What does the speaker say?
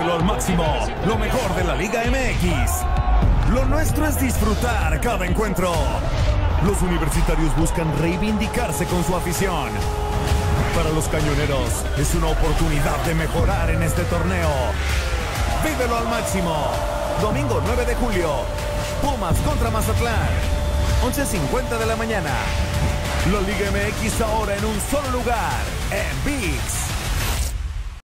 Vívelo al máximo, lo mejor de la Liga MX. Lo nuestro es disfrutar cada encuentro. Los universitarios buscan reivindicarse con su afición. Para los cañoneros es una oportunidad de mejorar en este torneo. Vívelo al máximo. Domingo 9 de julio. Pumas contra Mazatlán. 11:50 de la mañana. La Liga MX ahora en un solo lugar. En ViX.